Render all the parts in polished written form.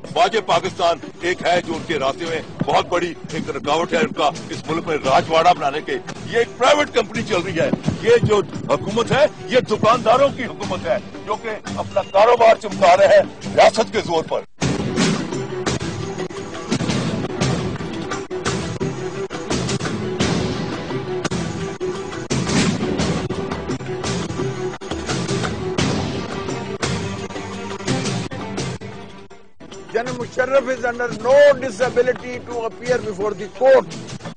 फौज पाकिस्तान एक है जो उनके रास्ते में बहुत बड़ी एक रुकावट है उनका इस मुल्क में राजवाड़ा बनाने के। ये एक प्राइवेट कंपनी चल रही है। ये जो हुकूमत है ये दुकानदारों की हुकूमत है जो कि अपना कारोबार चमका रहे हैं रियासत के जोर पर। General Musharraf is under no disability to appear before the court.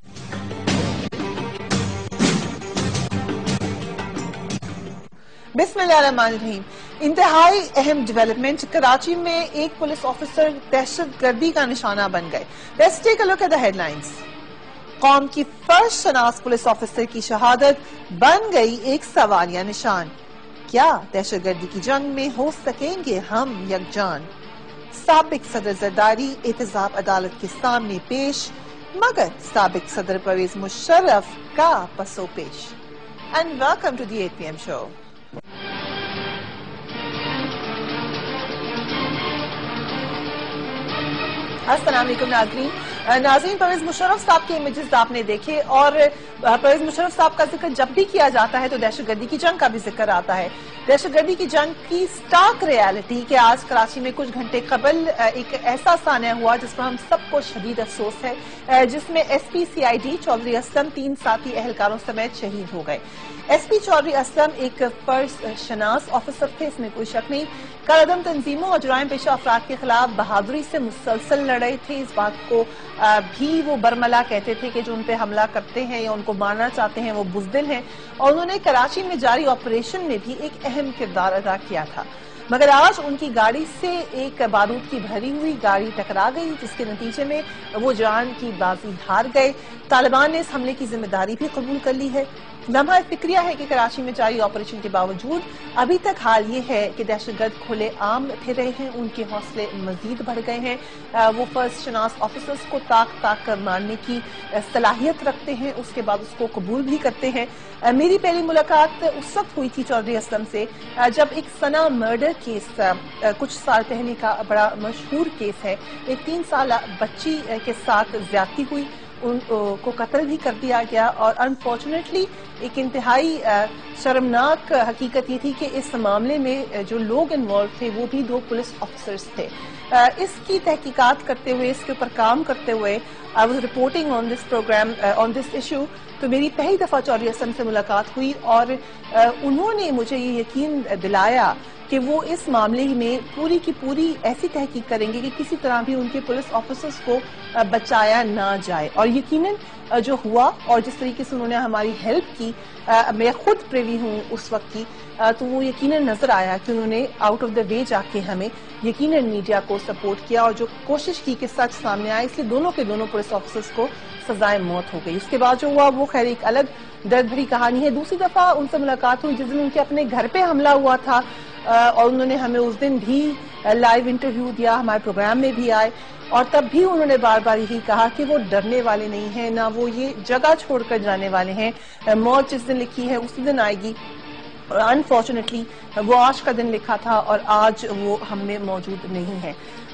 बिस्मिल्लाहिर्रहमानिर्रहीम। इंतहाई अहम डेवलपमेंट, कराची में एक पुलिस ऑफिसर दहशतगर्दी का निशाना बन गए। Let's take a look at the headlines. कौम की फर्ज शनास पुलिस ऑफिसर की शहादत बन गई एक सवालिया निशान। क्या दहशतगर्दी की जंग में हो सकेंगे हम यकजान? साबिक सदर जरदारी एहतजाब अदालत के सामने पेश, मगर साबिक सदर परवेज मुशर्रफ का पसो पेश। And welcome to the 8 PM show. अस्सलाम वालेकुम नाज़रीन, परवेज मुशर्रफ साहब के इमेजेस आपने देखे और परवेज मुशर्रफ साहब का जिक्र जब भी किया जाता है तो दहशतगर्दी की जंग का भी जिक्र आता है। दहशतगर्दी की जंग की स्टार्क रियलिटी कि आज कराची में कुछ घंटे कबल एक ऐसा सान्या हुआ जिस पर हम सबको शदीद अफसोस है, जिसमें SP CID चौधरी असलम 3 साथी एहलकारों समेत शहीद हो गए। SP चौधरी असलम एक फर्ज शनास ऑफिसर थे, इसमें कोई शक नहीं। कलअदम तंजीमों और जुराइम पेशा अफराद के खिलाफ बहादुरी से मुसलसल लड़े थे। इस बात को भी वो बरमला कहते थे कि जो उन पे हमला करते हैं या उनको मारना चाहते हैं वो बुज़दिल हैं, और उन्होंने कराची में जारी ऑपरेशन में भी एक अहम किरदार अदा किया था। मगर आज उनकी गाड़ी से एक बारूद की भरी हुई गाड़ी टकरा गई, जिसके नतीजे में वो जान की बाजी हार गए। तालिबान ने इस हमले की जिम्मेदारी भी कबूल कर ली है। लम्हा फिक्रिया है कि कराची में जारी ऑपरेशन के बावजूद अभी तक हाल ये है कि दहशतगर्द खुले आम फिर रहे हैं, उनके हौसले मजीद बढ़ गए हैं। वो फर्स्ट शनास ऑफिसर्स को ताक कर मारने की सलाहियत रखते हैं, उसके बाद उसको कबूल भी करते हैं। मेरी पहली मुलाकात उस वक्त हुई थी चौधरी असलम से जब एक सना मर्डर केस कुछ साल पहले का बड़ा मशहूर केस है। एक 3 साल बच्ची के साथ ज्यादती हुई, उनको कत्ल भी कर दिया गया, और अनफॉर्चुनेटली एक इंतहाई शर्मनाक हकीकत ये थी कि इस मामले में जो लोग इन्वॉल्व थे वो भी 2 पुलिस ऑफिसर्स थे। इसकी तहकीकात करते हुए, इसके ऊपर काम करते हुए, I was reporting on this program on this issue, तो मेरी पहली दफा चौधरी असलम से मुलाकात हुई और उन्होंने मुझे ये यकीन दिलाया कि वो इस मामले में पूरी की पूरी ऐसी तहकीक करेंगे कि किसी तरह भी उनके पुलिस ऑफिसर्स को बचाया ना जाए। और यकीनन जो हुआ और जिस तरीके से उन्होंने हमारी हेल्प की, मैं खुद प्रिवी हूँ उस वक्त की, तो वो यकीनन नजर आया कि उन्होंने आउट ऑफ द वे जाके हमें यकीनन मीडिया को सपोर्ट किया और जो कोशिश की कि सच सामने आए, इसलिए दोनों के दोनों पुलिस ऑफिसर्स को सजाए मौत हो गई। उसके बाद जो हुआ वो खैर एक अलग दर्द भरी कहानी है। दूसरी दफा उनसे मुलाकात हुई जिस दिन उनके अपने घर पे हमला हुआ था, और उन्होंने हमें उस दिन भी लाइव इंटरव्यू दिया, हमारे प्रोग्राम में भी आए, और तब भी उन्होंने बार बार यही कहा कि वो डरने वाले नहीं हैं, ना वो ये जगह छोड़कर जाने वाले हैं। मौत जिस दिन लिखी है उसी दिन आएगी, और अनफॉर्चुनेटली वो आज का दिन लिखा था और आज वो हम में मौजूद नहीं है।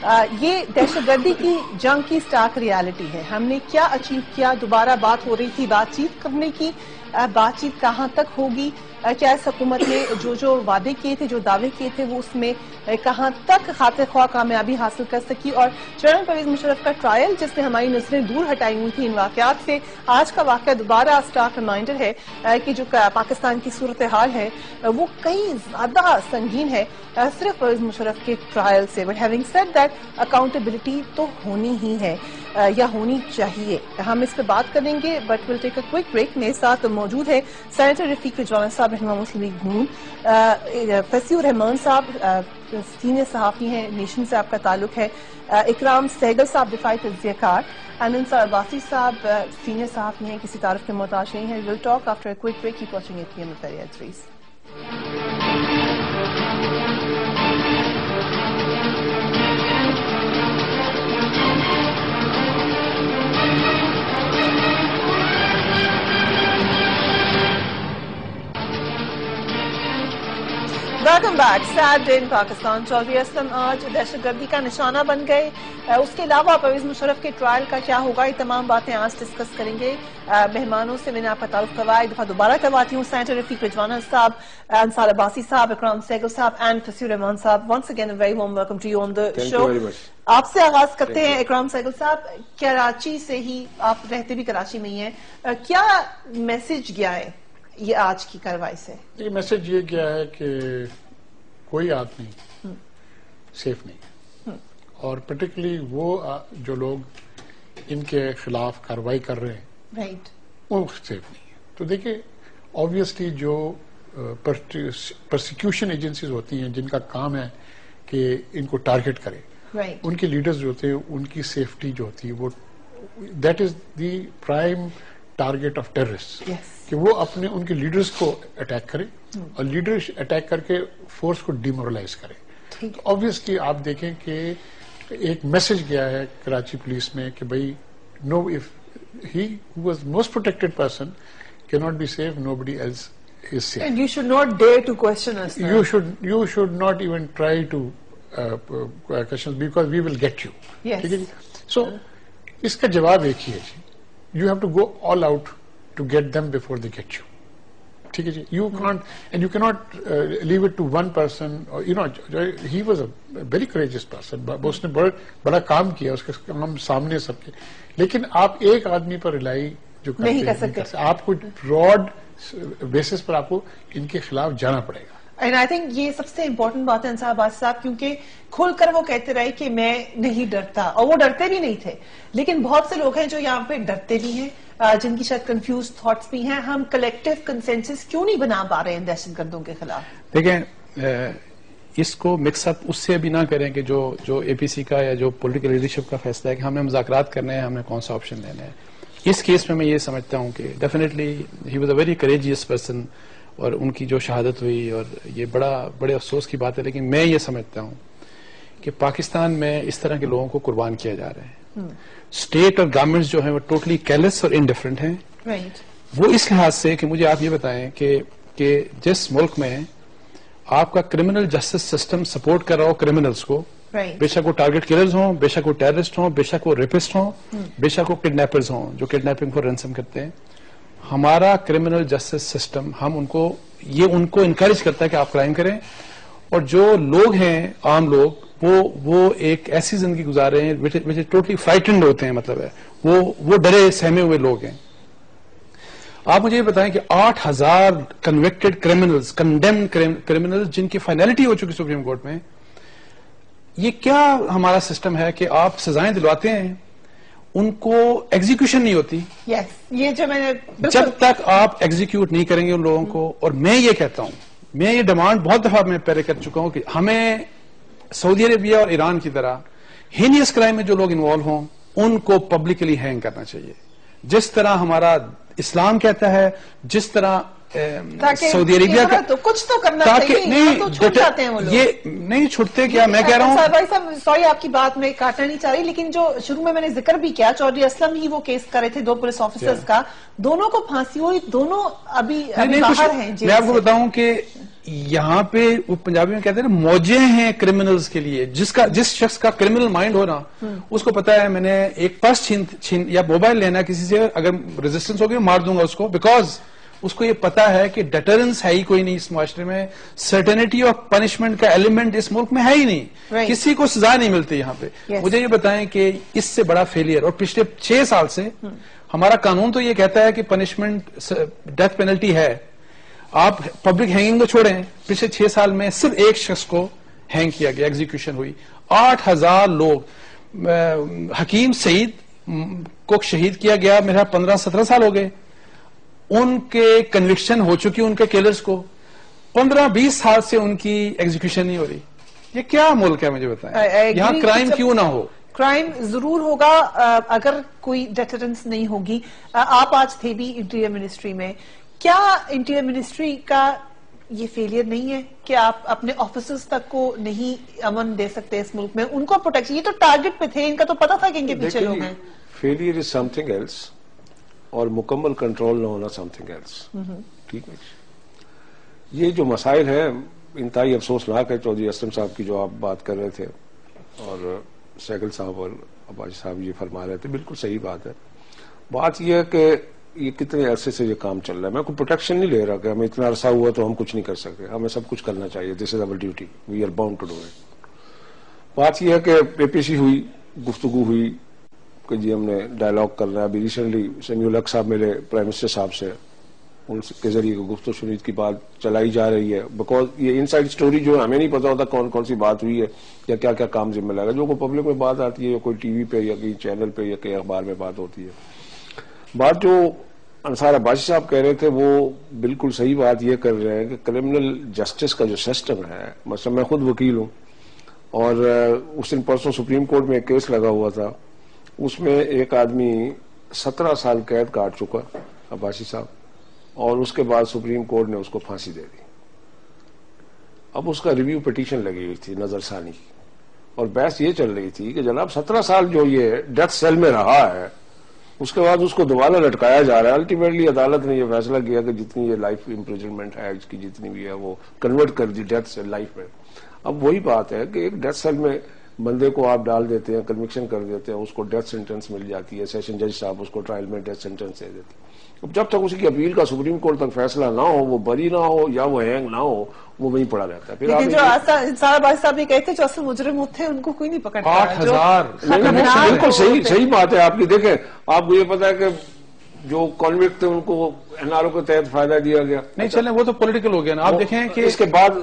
ये दहशतगर्दी की जंग की स्टार्क रियलिटी है। हमने क्या अचीव किया? दोबारा बात हो रही थी बातचीत करने की, बातचीत कहाँ तक होगी? क्या इस हुकूमत ने जो वादे किए थे, जो दावे किए थे, वो उसमें कहाँ तक खातिर ख्वाह कामयाबी हासिल कर सकी? और जनरल परवेज मुशर्रफ का ट्रायल जिसने हमारी नजरें दूर हटाई हुई थी इन वाकयात से, आज का वाकया दोबारा स्टार्क रिमाइंडर है कि जो पाकिस्तान की सूरत हाल है वो कई ज्यादा संगीन है सिर्फ परवेज मुशर्रफ के ट्रायल से। But having said that, accountability तो होनी ही है या होनी चाहिए। हम इस पे बात करेंगे, but will take a quick break. मेरे साथ मौजूद है सेनेटर रफीक रिजवाना साहब, रहनुमा मुस्लिम लीग नून, फसीउर रहमान साहब सीनियर सहाफी हैं, नेशन से आपका ताल्लुक है, इकराम सहगल साहब दिफाई तज्जियाकार, एंड अंसार अब्बासी साहब सीनियर सहाफी हैं, किसी तारीफ के मोहताज नहीं है। Will talk after a quick break. Keep watching 8 PM with Faria Idris. Welcome back. Sad day in Pakistan. Chaudhry Aslam آج دہشت گردی کا نشانہ بن گئے. اس کے علاوہ پرویز مشرف کے ٹرائل کا کیا ہوگا، یہ تمام باتیں آج ڈسکس کریں گے. مہمانوں سے میں نے آپ کا تعارف کروایا، ایک دفعہ دوبارہ کرواتی ہوں. سینیٹر رفیق رجوانہ صاحب، انصار عباسی صاحب، اکرام سہگل صاحب اینڈ تسیر رحمان صاحب. Once again very warm welcome to you on the show. آپ سے آغاز کرتے ہیں. اکرام سہگل صاحب، کراچی سے ہی آپ رہتے بھی کراچی میں ہی ہیں، کیا میسج گیا ہے یہ آج کی کارروائی سے؟ یہ میسج یہ گیا ہے کہ کوئی آدمی سیف نہیں، اور پرٹیکولرلی وہ جو لوگ ان کے خلاف کارروائی کر رہے ہیں رائٹ، وہ سیف نہیں ہے. تو دیکھیں آبویسلی جو پرسیکیوشن ایجنسیز ہوتی ہیں جن کا کام ہے کہ ان کو ٹارگٹ کرے، ان کے لیڈرز جو ہوتے ہیں ان کی سیفٹی جو ہوتی ہے وہ that is the prime target of terrorist, کہ وہ اپنے ان کے لیڈرز کو اٹیک کرے اور لیڈر اٹیک کر کے فورس کو ڈیمورلائز کرے. تو آبویسلی آپ دیکھیں کہ ایک میسج گیا ہے کراچی پولیس میں کہ بھائی no if he was most protected person کی not be safe, nobody else is safe. And you should not dare to question us. You should not even try to question because we will get you. Yes. ٹھیک ہے جی. سو اس کا جواب ایک ہی ہے جی، you have to go all out to get them before they get you. ٹھیک ہے جی. You can't and you can't leave it to one person. You know he was a very courageous person, اس نے بڑا کام کیا، اس کے کام سامنے سب کے، لیکن آپ ایک آدمی پر ریلائی جو نہیں کر سکتے. آپ کو براڈ بیسس پر آپ کو ان کے خلاف جانا پڑے گا. اینڈ آئی تھنک یہ سب سے امپورٹنٹ بات ہے انصار عباسی صاحب، کیونکہ کھل کر وہ کہتے رہے کہ میں نہیں ڈرتا، اور وہ ڈرتے بھی نہیں تھے. لیکن بہت سے لوگ ہیں جو یہاں پہ ڈرتے بھی ہیں، جن کی شاید کنفیوز تھاٹس بھی ہیں. ہم کلیکٹیو کنسنسس کیوں نہیں بنا پا رہے ہیں دہشت گردوں کے خلاف؟ دیکھیں اس کو مکس اپ اس سے بھی نہ کریں کہ جو اے پی سی کا یا جو پولیٹیکل لیڈرشپ کا فیصلہ ہے کہ ہمیں مذاکرات کرنے ہیں، ہمیں کون سا آپشن لینا ہے. اس کیس میں یہ سمجھتا ہوں کہ definitely he was a very courageous person, اور ان کی جو شہادت ہوئی اور یہ بڑے افسوس کی بات ہے. لیکن میں یہ سمجھتا ہوں کہ پاکستان میں اس طرح کے لوگوں کو قربان کیا جا رہا ہے. اسٹیٹ اور گورنمنٹس جو ہیں وہ ٹوٹلی کیئرلیس اور انڈیفرنٹ ہیں. وہ اس لحاظ سے کہ مجھے آپ یہ بتائیں کہ جس ملک میں آپ کا کرمنل جسٹس سسٹم سپورٹ کر رہا ہو کرمنلز کو، بے شک وہ ٹارگٹ کلرز ہوں، بے شک وہ ٹیررسٹ ہوں، بے شک وہ ریپسٹ ہوں، بے شک وہ کڈنیپرز ہوں جو کڈنیپنگ فور رینسم کرتے ہیں، ہمارا کرمنل جسٹس سسٹم ان کو انکریج کرتا ہے کہ آپ کرائم کریں. اور جو لوگ ہیں عام لوگ وہ ایک ایسی زندگی گزار رہے ہیں ٹوٹلی فرائٹنڈ ہوتے ہیں، مطلب ہے وہ ڈرے سہمے ہوئے لوگ ہیں. آپ مجھے یہ بتائیں کہ 8,000 کنوکٹڈ کریمنلز، کنڈیمڈ کریمنلز جن کی فائنلٹی ہو چکی سپریم کورٹ میں، یہ کیا ہمارا سسٹم ہے کہ آپ سزائیں دلواتے ہیں، ان کو ایگزیکیوشن نہیں ہوتی. یہ جو میں نے جب تک آپ ایگزیکیوٹ نہیں کریں گے ان لوگوں کو. اور میں یہ کہتا ہوں، میں یہ ڈیمانڈ بہت دفعہ میں پہلے کر چکا ہوں کہ ہمیں سعودی عربیہ اور ایران کی طرح ہینیس کرائم میں جو لوگ انوالو ہوں ان کو پبلکلی ہینگ کرنا چاہیے، جس طرح ہمارا اسلام کہتا ہے، جس طرح سعودی عربیہ کا. تو کچھ تو کرنا چاہیے، یہ نہیں چھوٹتے. کیا میں کہہ رہا ہوں بھائی صاحب، سوری آپ کی بات میں کاٹنا نہیں چاہ رہی، لیکن جو شروع میں نے ذکر بھی کیا، چودھری اسلم ہی وہ کیس کر رہے تھے 2 پولیس آفیسرز کا، دونوں کو پھانسی ہوئی، دونوں ابھی باہر ہیں. میں آپ کو بتاؤں کہ یہاں پہ وہ پنجابی میں کہتے ہیں موجیں ہیں کرمنلز کے لیے. جس شخص کا کرمنل مائنڈ ہونا، اس کو پتا ہے میں نے ایک پرس چھین یا موبائل لینا کسی سے، اگر ریزسٹنس ہوگی مار دوں گا اس کو، بیکاز اس کو یہ پتا ہے کہ ڈیٹرنس ہے ہی کوئی نہیں اس معاشرے میں، سرٹینٹی آف پنشمنٹ کا ایلیمنٹ اس ملک میں ہے ہی نہیں، کسی کو سزا نہیں ملتی یہاں پہ. مجھے یہ بتائیں کہ اس سے بڑا فیلئر، اور پچھلے 6 سال سے ہمارا قانون تو یہ کہتا ہے کہ پنشمنٹ ڈیتھ پینلٹی ہے، آپ پبلک ہینگنگ کو چھوڑیں، پچھلے 6 سال میں صرف ایک شخص کو ہینگ کیا گیا، ایگزیکیوشن ہوئی. 8,000 لوگ، حکیم سعید کو شہید کیا گیا، میرا 15-17 سال ہو گئے، ان کے کنوکشن ہو چکی، ان کے کیلرز کو 15-20 سال سے ان کی ایگزیکیوشن نہیں ہو رہی. یہ کیا ملک ہے مجھے بتائیں، یہاں کرائم کیوں نہ ہو؟ کرائم ضرور ہوگا اگر کوئی ڈیٹرنس نہیں ہوگی. آپ آج تھے بھی انٹیریئر منسٹری میں، کیا انٹیریئر منسٹری کا یہ فیلئر نہیں ہے کہ آپ اپنے آفیسرز تک کو نہیں امن دے سکتے اس ملک میں، ان کو پروٹیکشن؟ یہ تو ٹارگٹ پہ تھے، ان کا تو پتا تھا کہ ان کے پیچھے لوگ ہیں. Failure is something else اور مکمل کنٹرول نہ ہونا سم تھنگ ایلس. ٹھیک ہے، یہ جو مسائل ہیں انتہائی افسوسناک ہے چودھری اسلم صاحب کی جو آپ بات کر رہے تھے اور سیکل صاحب اور عباسی صاحب یہ فرما رہے تھے، بالکل صحیح بات ہے. بات یہ ہے کہ یہ کتنے عرصے سے یہ کام چل رہا ہے. میں کوئی پروٹیکشن نہیں لے رہا کہ ہمیں اتنا عرصہ ہوا تو ہم کچھ نہیں کر سکتے، ہمیں سب کچھ کرنا چاہیے. This is our duty, we are bound to do it. بات یہ ہے کہ اے پی سی ہوئی، گفتگو ہوئی کہ جی ہم نے ڈائلاگ کرنا ہے. ابھی ریسنٹلی سمیع الحق صاحب ملے پرائم منسٹر صاحب سے، ان کے ذریعے گفت و شنید کی بات چلائی جا رہی ہے. بیکاز یہ ان سائڈ اسٹوری جو ہمیں نہیں پتا ہوتا کون کون سی بات ہوئی ہے یا کیا کیا کام ذمہ لگا. جو کوئی پبلک میں بات آتی ہے یا کوئی ٹی وی پہ یا کہیں چینل پہ یا کہیں اخبار میں بات ہوتی ہے. بات جو انصار عباسی صاحب کہہ رہے تھے وہ بالکل صحیح بات یہ کر رہے ہیں کہ کرمنل جسٹس کا جو سسٹم ہے، مثلا میں خود وکیل ہوں اور اس دن پرسوں سپریم کورٹ میں ایک کیس لگا ہوا تھا، اس میں ایک آدمی 17 سال قید کاٹ چکا عباسی صاحب، اور اس کے بعد سپریم کورٹ نے اس کو پھانسی دے دی. اب اس کا ریویو پٹیشن لگی ہوئی تھی نظر ثانی کی، اور بحث یہ چل رہی تھی کہ جناب 17 سال جو یہ ڈیتھ سیل میں رہا ہے اس کے بعد اس کو دوبارہ لٹکایا جا رہا ہے. الٹیمیٹلی عدالت نے یہ فیصلہ کیا کہ جتنی یہ لائف امپریزنمنٹ ہے اس کی جتنی بھی ہے وہ کنورٹ کر دی ڈیتھ سیل لائف میں. اب وہی بات ہے کہ ایک ڈیتھ سیل میں بندے کو آپ ڈال دیتے ہیں، کنوکشن کر دیتے ہیں، اس کو ڈیتھ سینٹنس مل جاتی ہے، سیشن جج صاحب اس کو ٹرائل میں ڈیتھ سینٹنس دے دیتے ہیں. اب جب تک اس کی اپیل کا سپریم کورٹ تک فیصلہ نہ ہو، وہ بری نہ ہو یا وہ ہینگ نہ ہو، وہ وہیں پڑا رہتا ہے. لیکن جو انصار عباسی صاحب یہ کہتے جو اصل مجرم تھے ان کو کوئی نہیں پکڑتا. 8,000 بالکل صحیح بات ہے آپ کی. دیکھیں آپ کو یہ پتا ہے کہ جو کانوکٹ تھے ان کو این آر او کے تحت فائدہ دیا گیا. نہیں چلیں وہ تو پولیٹیکل ہو گیا نا. آپ دیکھیں کہ اس کے بعد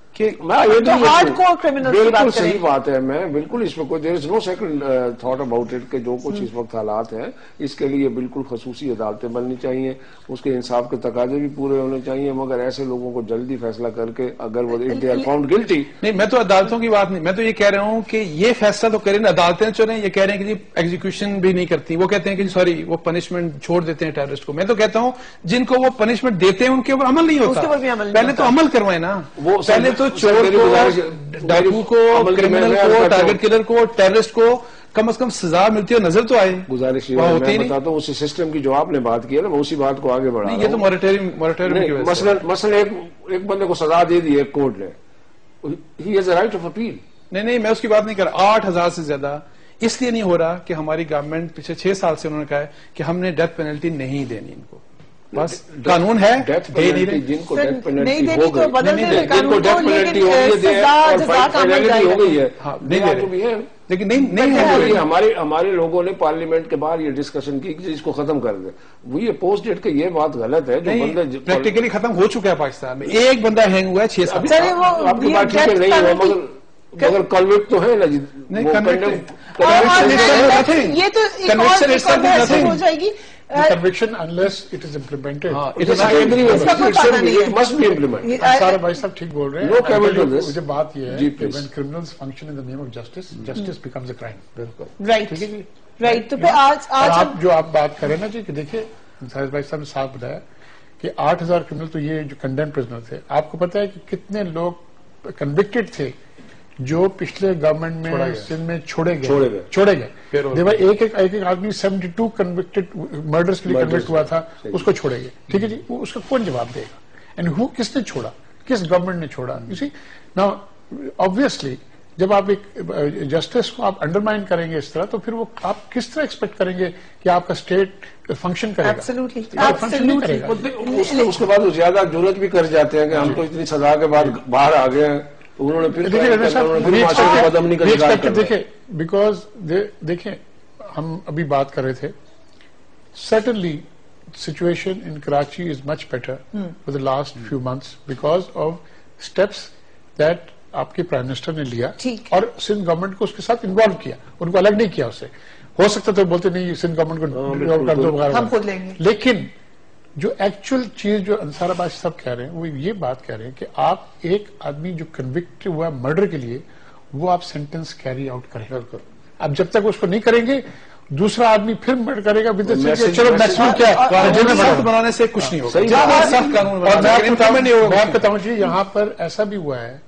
بالکل صحیح بالکل بات ہے. میں بالکل اس میں کوئی there is no second thought about it کہ جو کچھ اس وقت حالات ہیں اس کے لیے بالکل خصوصی عدالتیں بننی چاہیے، اس کے انصاف کے تقاضے بھی پورے ہونے چاہیے، مگر ایسے لوگوں کو جلدی فیصلہ کر کے اگر وہ دے آر فاؤنڈ گلٹی. نہیں میں تو عدالتوں کی بات نہیں، میں تو یہ کہہ رہا ہوں کہ یہ فیصلہ تو کریں عدالتیں چلیں. یہ کہہ رہے ہیں کہ جی ایگزیکیوشن بھی نہیں کرتی، وہ کہتے ہیں کہ سوری وہ پنشمنٹ چھوڑ دیتے ہیں ٹیررسٹ کو. میں تو کہتا ہوں جن کو وہ پنشمنٹ دیتے ہیں ان کے اوپر عمل نہیں ہوتا. پہلے تو عمل کروائیں نا. پہلے تو چور کو، ڈاکو کو، کرمنل کو، ٹارگٹ کلر کو، ٹیررسٹ کو کم از کم سزا ملتی ہے، نظر تو آئے. گزارش میں بتاتا ہوں اسی سسٹم کی جو آپ نے بات کی ہے نا، میں اسی بات کو آگے بڑھا. یہ تو موریٹوریم کی وجہ سے. مثلا ایک بندے کو سزا دے دی ایک کورٹ نے، he has a right of appeal. نہیں میں اس کی بات نہیں کر رہا. 8,000 سے زیادہ اس لیے نہیں ہو رہا کہ ہماری گورنمنٹ پچھلے 6 سال سے انہوں نے کہا ہے کہ ہم نے ڈیتھ پینلٹی نہیں دینی ان کو. بس قانون ہے جن کو ڈیتھ نہیں پینلٹی دینی تو بدل دیں قانون کو، لیکن سزا جزا کا عمل جاری ہو گئی ہے. نہیں دے رہے لیکن نہیں ہے. ہمارے لوگوں نے پارلیمنٹ کے باہر یہ ڈسکشن کی کہ اس کو ختم کر دیں. وی اپوزڈ اٹ کہ یہ بات غلط ہے. جو بندے پریکٹیکلی ختم ہو چکا ہے پاکستان میں. ایک بندہ ہینگ ہوا ہے 6 سال. آپ کی بات ٹھیک ہے نہیں ہے، مگر کنوکٹ تو ہے نا. یہ تو ہو جائے گی conviction unless it is implemented. must be implemented. سارا بھائی صاحب ٹھیک بول رہے ہیں. مجھے بات یہ ہے کہ when criminals function in the name of justice, justice becomes a crime. بالکل رائٹ ٹھیک ہے جی. رائٹ. تو پھر آج آپ جو آپ بات کریں نا جی کہ دیکھیے انصار بھائی صاحب نے صاف بتایا کہ 8,000 کرمنل تو یہ جو کنڈیم پرزنر تھے. آپ کو پتا ہے کہ کتنے لوگ کنوکٹڈ تھے جو پچھلے گورنمنٹ میں سندھ میں چھوڑے گئے. دیکھا ایک آدمی 72 کنوکٹڈ مرڈرز کے لیے کنوکٹ ہوا تھا، اس کو چھوڑے گئے. ٹھیک ہے جی. اس کا کون جواب دے گا؟ اینڈ کس نے چھوڑا؟ کس گورنمنٹ نے چھوڑا؟ ناؤ آبویسلی جب آپ ایک جسٹس کو آپ انڈرمائن کریں گے اس طرح تو پھر وہ آپ کس طرح ایکسپیکٹ کریں گے کہ آپ کا اسٹیٹ فنکشن کرے گا؟ فنکشن نہیں کرے گا. اس کے بعد زیادہ جرات بھی کر جاتے ہیں کہ ہم تو اتنی سزا کے بعد باہر آ گئے ہیں. انہوں نے دیکھیں بیکاز دیکھیں ہم ابھی بات کر رہے تھے certainly situation in Karachi is much better for the last few months because of steps that آپ کے پرائم منسٹر نے لیا اور سندھ گورنمنٹ کو اس کے ساتھ انوالو کیا. ان کو الگ نہیں کیا. اسے ہو سکتا تو بولتے نہیں سندھ گورنمنٹ کو کر دو وغیرہ، لیکن جو ایکچوئل چیز جو انصار عباسی صاحب کہہ رہے ہیں وہ یہ بات کہہ رہے ہیں کہ آپ ایک آدمی جو کنوکٹ ہوا مرڈر کے لیے وہ آپ سینٹنس کیری آؤٹ کریں. اب جب تک اس کو نہیں کریں گے دوسرا آدمی پھر مرڈر کرے گا. چلو میکسیمم کیا بنانے سے کچھ نہیں ہوگا. اور میں آپ بتاؤں جی یہاں پر ایسا بھی ہوا ہے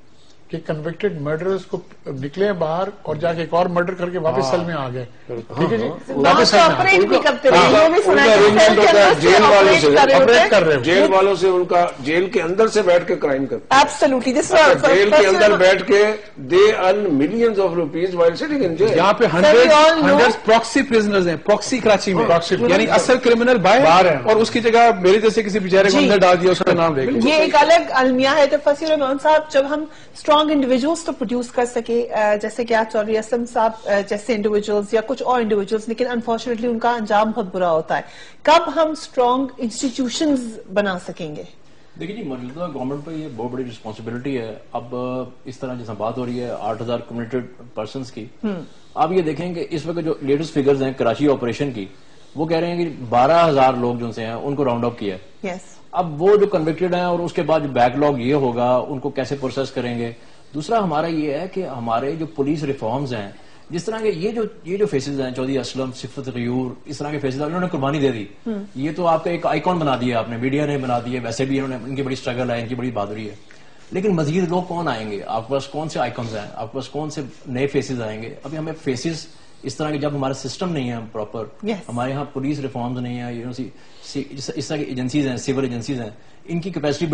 کہ کنوکٹڈ مرڈرز کو نکلے باہر اور جا کے ایک اور مرڈر کر کے واپس سیل میں آ گئے. ٹھیک ہے جی, واپس سیل میں آپریٹ بھی کرتے رہے, یہ بھی سنا ان کا arrangement ہوتا ہے جیل والوں سے, آپریٹ کر رہے ہو. جیل والوں سے ان کا جیل کے اندر سے بیٹھ کے کرائم کرتے ہیں. ایبسولوٹلی, جیل کے اندر بیٹھ کے they earn millions of rupees while sitting in jail. یہاں پہ ہنڈریڈ پراکسی پرزنرز ہیں, پراکسی کراچی میں, یعنی اصل کرمنل باہر ہیں اور اس کی جگہ میرے جیسے کسی بیچارے کو اندر ڈال دیا, اس کا نام لے کے. یہ ایک الگ المیہ ہے. تو فصیح الرحمان صاحب, جب ہم اسٹرانگ انڈیویجولس تو پروڈیوس کر سکے جیسے کہ چودھری اسلم صاحب جیسے انڈیویجولس یا کچھ اور انڈیویجولس, لیکن انفارچونیٹلی ان کا انجام بہت برا ہوتا ہے, کب ہم اسٹرانگ انسٹیٹیوشنز بنا سکیں گے؟ دیکھیے جی, موجودہ گورنمنٹ پہ یہ بہت بڑی رسپانسبلٹی ہے. اب اس طرح جیسا بات ہو رہی ہے 8,000 کمیونٹیڈ پرسنز کی, آپ یہ دیکھیں کہ اس وقت جو لیٹسٹ فگرز ہیں کراچی آپریشن کی, وہ کہہ رہے ہیں کہ 12,000 لوگ جو سے ہیں ان کو راؤنڈ اپ کیا ہے. اب وہ جو کنوکٹڈ ہیں اور اس کے بعد جو بیک لاگ یہ ہوگا, ان کو کیسے پروسیس کریں گے. دوسرا ہمارا یہ ہے کہ ہمارے جو پولیس ریفارمز ہیں, جس طرح کے یہ جو فیسز ہیں, چودھری اسلم, صفت غیور, اس طرح کے فیسز, انہوں نے قربانی دے دی. یہ تو آپ کا ایک آئیکن بنا دیا آپ نے, میڈیا نے بنا دیا, ویسے بھی انہوں نے, ان کی بڑی اسٹرگل ہے, ان کی بڑی بہادری ہے. لیکن مزید لوگ کون آئیں گے آپ کے پاس؟ کون سے آئیکنز ہیں آپ کے پاس؟ کون سے نئے فیسز آئیں گے؟ ابھی ہمیں فیسز اس طرح کے, جب ہمارا سسٹم نہیں ہے پراپر, ہمارے یہاں پولیس ریفارمز نہیں ہے, اس طرح کی ایجنسیز ہیں, سول ایجنسیز ہیں, ان کی کیپیسٹی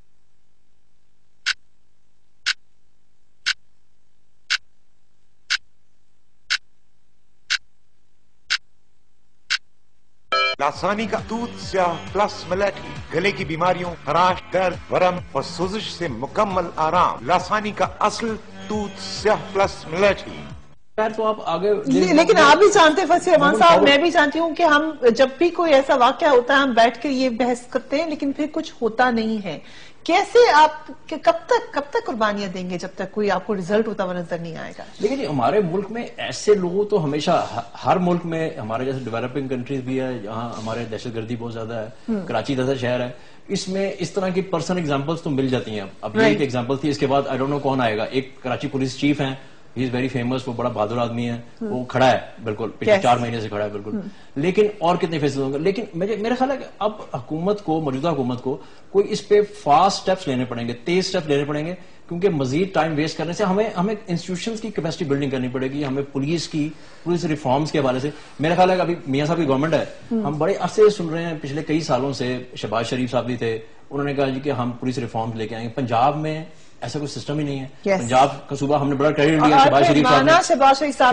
لاسانی کا دودھ سیاہ پلس ملیٹی, گلے کی بیماریوں, خراش, درد, ورم اور سوزش سے مکمل آرام. لاسانی کا اصل دودھ سیاہ پلس ملیٹی. تو آپ آگے, لیکن آپ بھی جانتے ہیں فصیح الرحمان صاحب, میں بھی جانتی ہوں کہ ہم جب بھی کوئی ایسا واقعہ ہوتا ہے ہم بیٹھ کر یہ بحث کرتے ہیں, لیکن پھر کچھ ہوتا نہیں ہے. کیسے آپ کب تک قربانیاں دیں گے جب تک کوئی آپ کو رزلٹ ہوتا ہوا نظر نہیں آئے گا؟ لیکن ہمارے ملک میں ایسے لوگوں تو ہمیشہ, ہر ملک میں, ہمارے جیسے ڈیولپنگ کنٹریز بھی ہے جہاں ہمارے دہشت گردی بہت زیادہ ہے, کراچی جیسا شہر ہے, اس میں اس طرح کی پرسنل ایگزامپلس تو مل جاتی ہیں. اب یہ ایک ایگزامپل تھی, اس کے بعد آئی ڈونٹ نو کون آئے گا. ایک کراچی پولیس چیف ہیں, ہی از ویری فیمس, وہ بڑا بہادر آدمی ہے, وہ کھڑا ہے بالکل, پچھلے 4 مہینے سے کھڑا ہے بالکل. لیکن اور کتنے فیصلے ہوں گے؟ لیکن میرا خیال ہے کہ اب حکومت کو, موجودہ حکومت کو کوئی اس پہ فاسٹ سٹیپس لینے پڑیں گے, تیز سٹیپس لینے پڑیں گے, کیونکہ مزید ٹائم ویسٹ کرنے سے ہمیں انسٹیٹیوشنز کی کیپیسٹی بلڈنگ کرنی پڑے گی. ہمیں پولیس ریفارمز کے حوالے سے میرا خیال ہے کہ ابھی میاں صاحب کی گورنمنٹ ہے, ہم بڑے عرصے سن رہے ہیں, پچھلے کئی سالوں سے. شہباز شریف صاحب بھی تھے, انہوں نے کہا جی کہ ہم پولیس ریفارمز لے کے آئیں گے. پنجاب میں ایسا کوئی سسٹم ہی نہیں ہے. پنجاب کا صوبہ ہم نے بڑا کریڈٹ دیا شہباز شریف صاحب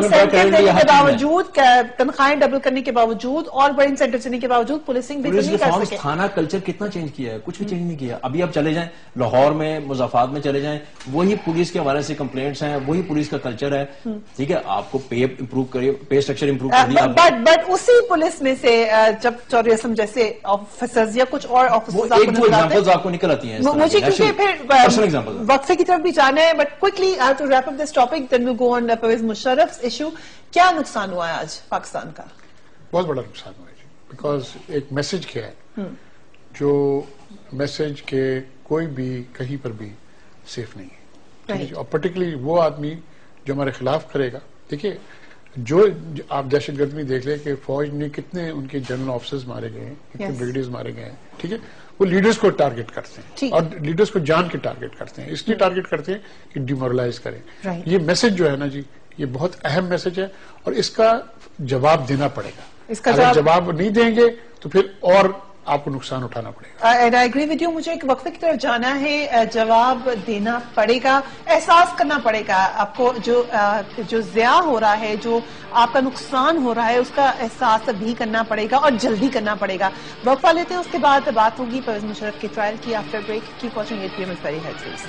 نے کے باوجود, تنخواہیں ڈبل کرنے کے باوجود اور بڑے انسینٹو دینے کے باوجود پولیسنگ بھی نہیں کر سکے. تھانہ کلچر کتنا چینج کیا ہے؟ کچھ بھی چینج نہیں کیا. ابھی آپ چلے جائیں لاہور میں, مضافات میں چلے جائیں, وہی پولیس کے حوالے سے کمپلینٹس ہیں, وہی پولیس کا کلچر ہے. ٹھیک ہے, آپ کو پے امپروو کریے, پے اسٹرکچر امپروو کریے, بٹ اسی پولیس میں سے جب چودھری اسلم جیسے آفیسرز یا کچھ اور آفیسرز آپ کو نکل آتی ہیں, مجھے کیونکہ پھر وقفے کی طرف بھی جانا ہے, but quickly to wrap up this topic then we'll go on Pervez Musharraf's issue. کیا نقصان ہوا ہے آج پاکستان کا؟ بہت بڑا نقصان ہوا ہے جی, بیکاز ایک میسج کیا ہے, جو میسج کے کوئی بھی کہیں پر بھی سیف نہیں ہے, اور پرٹیکولرلی وہ آدمی جو ہمارے خلاف کرے گا. دیکھیے, جو آپ دہشت گرد میں دیکھ لیں کہ فوج نے کتنے ان کے جنرل آفیسرز مارے گئے ہیں, کتنے بریگیڈیئرز مارے گئے ہیں. ٹھیک ہے, وہ لیڈرز کو ٹارگٹ کرتے ہیں اور لیڈرز کو جان کے ٹارگٹ کرتے ہیں, اس لیے ٹارگٹ کرتے ہیں کہ ڈیمورلائز کریں. یہ میسج جو ہے نا جی, یہ بہت اہم میسج ہے اور اس کا جواب دینا پڑے گا. اگر جواب نہیں دیں گے تو پھر اور آپ کو نقصان اٹھانا پڑے گا. I agree with you. مجھے ایک وقفے کی طرف جانا ہے, جواب دینا پڑے گا, احساس کرنا پڑے گا آپ کو, جو ضیاع ہو رہا ہے, جو آپ کا نقصان ہو رہا ہے, اس کا احساس بھی کرنا پڑے گا اور جلدی کرنا پڑے گا. وقفہ لیتے ہیں, اس کے بعد بات ہوگی پرویز مشرف کے ٹرائل کی. After break keep watching 8 PM ویری ہیڈ پلیز.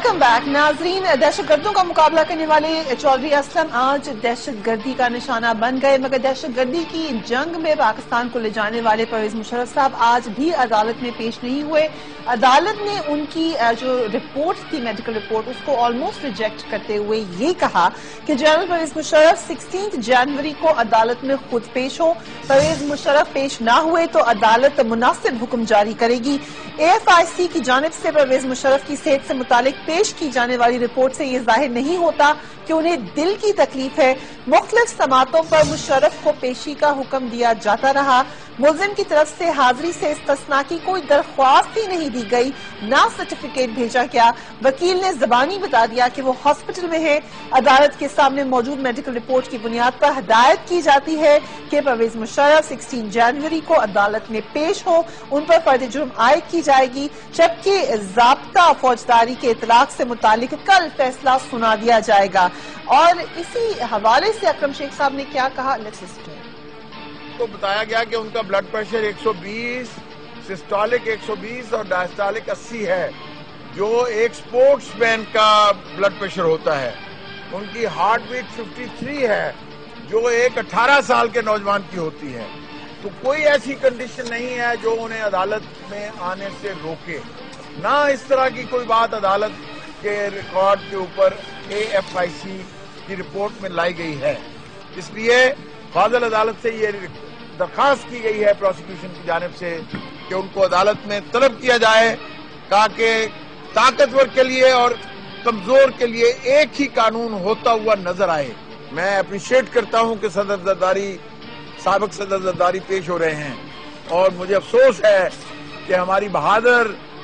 ویلکم بیک ناظرین. دہشت گردوں کا مقابلہ کرنے والے چودھری اسلم آج دہشت گردی کا نشانہ بن گئے، مگر دہشت گردی کی جنگ میں پاکستان کو لے جانے والے پرویز مشرف صاحب آج بھی عدالت میں پیش نہیں ہوئے. عدالت نے ان کی جو رپورٹ تھی، میڈیکل رپورٹ، اس کو آلموسٹ ریجیکٹ کرتے ہوئے یہ کہا کہ جنرل پرویز مشرف 16 جنوری کو عدالت میں خود پیش ہو. پرویز مشرف پیش نہ ہوئے تو عدالت مناسب حکم جاری کرے گی. AFIC کی جانب سے پرویز مشرف کی صحت سے متعلق پیش کی جانے والی رپورٹ سے یہ ظاہر نہیں ہوتا کہ انہیں دل کی تکلیف ہے. مختلف سماعتوں پر مشرف کو پیشی کا حکم دیا جاتا رہا. ملزم کی طرف سے حاضری سے استثناء کی کوئی درخواست ہی نہیں دی گئی، نہ سرٹیفکیٹ بھیجا گیا. وکیل نے زبانی بتا دیا کہ وہ ہاسپٹل میں ہے. عدالت کے سامنے موجود میڈیکل رپورٹ کی بنیاد پر ہدایت کی جاتی ہے کہ پرویز مشرف 16 جنوری کو عدالت میں پیش ہو. ان پر فرد جرم عائد کی جائے گی، جبکہ ضابطہ فوجداری کے اطلاق سے متعلق کل فیصلہ سنا دیا جائے گا. اور اسی حوالے سے اکرم شیخ صاحب نے کیا کہا، لیٹس لسن. کو بتایا گیا کہ ان کا بلڈ پریشر 120، سسٹولک 120 اور ڈائسٹولک 80 ہے، جو ایک سپورٹس مین کا بلڈ پریشر ہوتا ہے. ان کی ہارٹ بیٹ 53 ہے، جو ایک 18 سال کے نوجوان کی ہوتی ہے. تو کوئی ایسی کنڈیشن نہیں ہے جو انہیں عدالت میں آنے سے روکے. نہ اس طرح کی کوئی بات عدالت کے ریکارڈ کے اوپر AFIC کی رپورٹ میں لائی گئی ہے. اس لیے فاضل عدالت سے یہ درخواست کی گئی ہے پروسیکیوشن کی جانب سے کہ ان کو عدالت میں طلب کیا جائے تاکہ طاقتور کے لیے اور کمزور کے لیے ایک ہی قانون ہوتا ہوا نظر آئے. میں اپریشیٹ کرتا ہوں کہ صدر زرداری، سابق صدر زرداری پیش ہو رہے ہیں، اور مجھے افسوس ہے کہ ہماری بہادر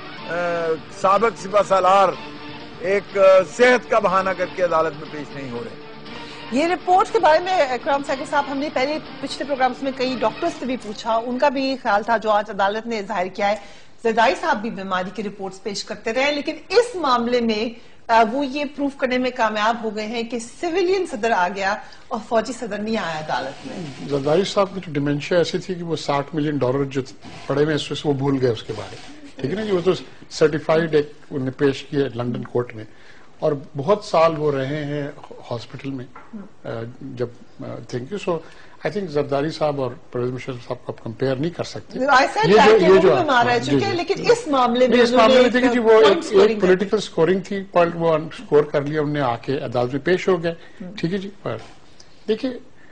سابق سپہ سالار ایک صحت کا بہانہ کر کے عدالت میں پیش نہیں ہو رہے. یہ رپورٹ کے بارے میں اکرام سیکل صاحب ہم نے پچھلے پروگرامز میں کئی ڈاکٹرز سے بھی پوچھا، ان کا بھی خیال تھا جو آج عدالت نے ظاہر کیا ہے. زرداری صاحب بھی بیماری کی رپورٹس پیش کرتے رہے، لیکن اس معاملے میں وہ یہ پروف کرنے میں کامیاب ہو گئے ہیں کہ سویلین صدر آ گیا اور فوجی صدر نہیں آیا عدالت میں. زرداری صاحب کی تو ڈیمنشیا ایسی تھی کہ وہ $60 ملین جو پڑے ہوئے وہ بھول گئے اس کے بارے میں. ٹھیک ہے نا جی، وہ تو سرٹیفائیڈ ایک انہوں نے پیش کیا لنڈن کورٹ میں، اور بہت سال وہ رہے ہیں ہاسپٹل میں جب. Thank you. So I think Zardari صاحب اور پرویز مشرف صاحب کو آپ کمپیئر نہیں کر سکتے. یہ جو لیکن اس معاملے میں تھے کہ جی وہ ایک پولیٹیکل سکورنگ تھی، پوائنٹ وہ سکور کر لیا، انہوں نے آ کے عدالت میں پیش ہو گئے. ٹھیک ہے جی. پر دیکھیے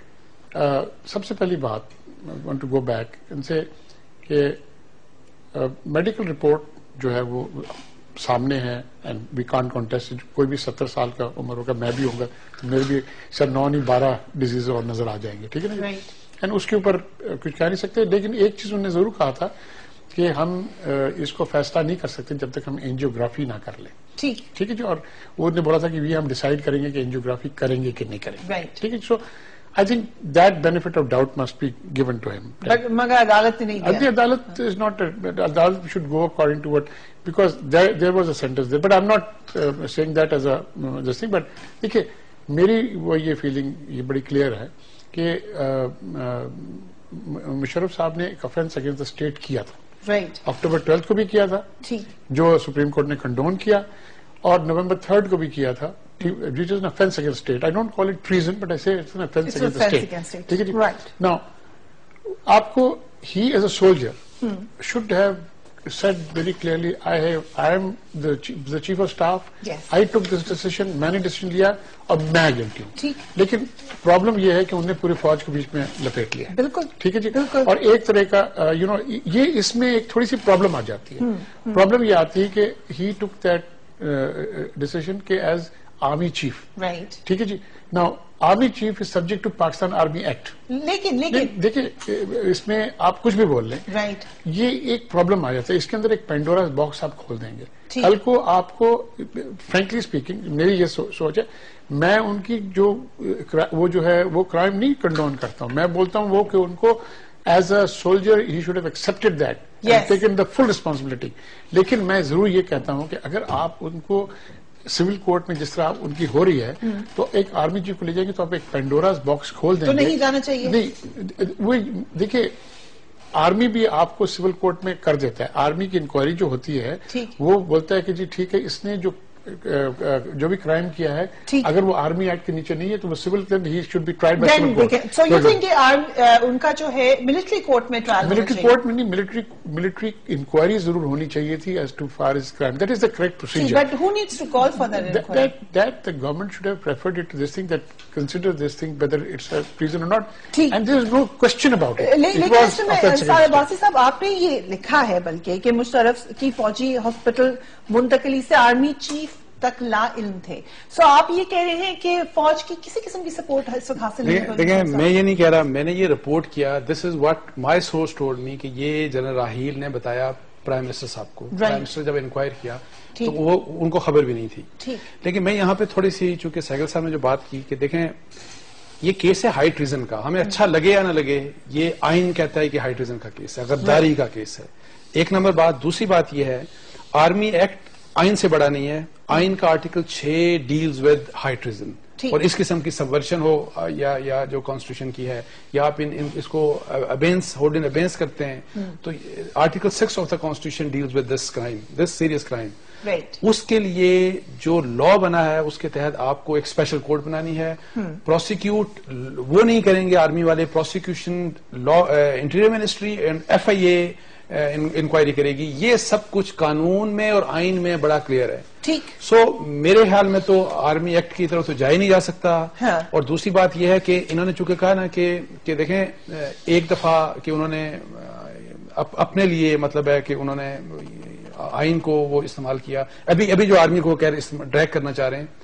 سب سے پہلی بات وانٹ ٹو گو بیک ان سے کہ میڈیکل رپورٹ جو ہے وہ سامنے ہے اینڈ وی کانٹ کانٹیسٹ. کوئی بھی 70 سال کا عمر ہوگا، میں بھی ہوں گا تو میرے بھی سر 9 نہیں 12 ڈیزیز اور نظر آ جائیں گے. ٹھیک ہے نا، اینڈ اس کے اوپر کچھ کہہ نہیں سکتے. لیکن ایک چیز انہوں نے ضرور کہا تھا کہ ہم اس کو فیصلہ نہیں کر سکتے جب تک ہم اینجیوگرافی نہ کر لیں. ٹھیک ہے جی. اور وہ نے بولا تھا کہ یہ ہم ڈیسائیڈ کریں گے کہ اینجیوگرافی کریں گے کہ نہیں کریں گے. ٹھیک ہے. سو I think that benefit of doubt must be given to him. مگر عدالت نے نہیں دیا. عدالت is not. Adalat should go according to what, because there was a sentence there. But I'm not saying that as a this thing. But دیکھیے میری وہ یہ فیلنگ یہ بڑی کلیئر ہے کہ مشرف صاحب نے ایک offense against the state کیا تھا. October 12th کو بھی کیا تھا جو سپریم کورٹ نے کنڈون کیا، اور November 3rd کو بھی کیا تھا. It is an offense against state. I don't call it treason, but I say it's an offense against the state. Take it? Right. Now, aapko, he as a soldier should have said very clearly, I am the chief of staff. Yes. I took this decision. میں نے decision لیا اور میں guilty ہوں. لیکن problem یہ ہے کہ انہوں نے پوری فوج کو بیچ میں لپیٹ لیا. بالکل. ٹھیک ہے جی. اور ایک طرح کا یہ اس میں ایک تھوڑی سی problem آ جاتی ہے. problem یہ آتی ہے کہ he took that decision کہ as آرمی چیف. ٹھیک ہے جی. Now army chief is subject to Pakistan army act. لیکن دیکھیے اس میں آپ کچھ بھی بول لیں، یہ ایک پرابلم آ جاتا ہے. اس کے اندر ایک پینڈورا باکس آپ کھول دیں گے. کل کو آپ کو فرینکلی اسپیکنگ میری یہ سوچ ہے، میں ان کی وہ جو ہے وہ کرائم نہیں کنڈون کرتا ہوں. میں بولتا ہوں وہ کہ ان کو as a soldier he should have expected that and taken the full responsibility. لیکن میں ضرور یہ کہتا ہوں کہ اگر آپ ان کو سول کورٹ میں جس طرح ان کی ہو رہی ہے تو ایک آرمی چیف کو لے جائیں گے تو آپ ایک پینڈوراز باکس کھول دیں گے. تو نہیں جانا چاہیے. نہیں، وہ دیکھیے آرمی بھی آپ کو سول کورٹ میں کر دیتا ہے. آرمی کی انکوائری جو ہوتی ہے وہ بولتا ہے کہ جی ٹھیک ہے اس نے جو جو بھی کرائم کیا ہے اگر وہ آرمی ایکٹ کے نیچے نہیں ہے تو وہ civil he should be tried by civil court. So you think ان کا جو ہے ملٹری کورٹ میں ٹرائل ملٹری کورٹ میں نہیں, ملٹری انکوائری ضرور ہونی چاہیے تھی as to far as crime. That is the correct procedure. But who needs to call for that inquiry? That the government should have preferred it to this thing, that consider this thing whether it's a treason or not. And there is no question about it. لیکن اس میں انصار عباسی صاحب آپ نے یہ لکھا ہے بلکہ کہ مشرف کی فوجی ہاسپٹل منتقلی سے آرمی چیف تک لا علم تھے. سو آپ یہ کہہ رہے ہیں کہ فوج کی کسی قسم کی سپورٹ اس وقت حاصل نہیں ہوئی؟ دیکھیں میں یہ نہیں کہہ رہا, میں نے یہ رپورٹ کیا, this is what my source told me, کہ یہ جنرل راحیل نے بتایا پرائم منسٹر صاحب کو. پرائم منسٹر جب انکوائر کیا تو وہ ان کو خبر بھی نہیں تھی. لیکن میں یہاں پہ تھوڑی سی, چونکہ سہگل صاحب نے جو بات کی کہ دیکھیں یہ کیس ہے ہائی ٹریزن کا, ہمیں اچھا لگے یا نہ لگے یہ آئین کہتا ہے کہ ہائی ٹریزن کا کیس ہے, غداری کا کیس ہے. ایک نمبر بات. دوسری بات یہ ہے آرمی ایکٹ آئین سے بڑا نہیں ہے. آئین کا article 6 deals with high treason, اور اس قسم کی سبورشن ہو یا جو کانسٹیٹیوشن کی ہے یا آپ اس کو ہولڈ ان ابینس کرتے ہیں تو article 6 of the constitution deals with this crime, this serious crime. اس کے لیے جو لا بنا ہے اس کے تحت آپ کو ایک اسپیشل کورٹ بنانی ہے. پروسیکیوٹ وہ نہیں کریں گے آرمی والے, prosecution law interior ministry and FIA inquiry کرے گی. یہ سب کچھ قانون میں اور آئین میں بڑا کلیئر ہے. سو میرے خیال میں تو آرمی ایکٹ کی طرف تو جا ہی نہیں جا سکتا. اور دوسری بات یہ ہے کہ انہوں نے چونکہ کہا نا کہ دیکھیں ایک دفعہ کہ انہوں نے اپنے لیے مطلب ہے کہ انہوں نے آئین کو وہ استعمال کیا. ابھی جو آرمی کو ڈریگ کرنا چاہ رہے ہیں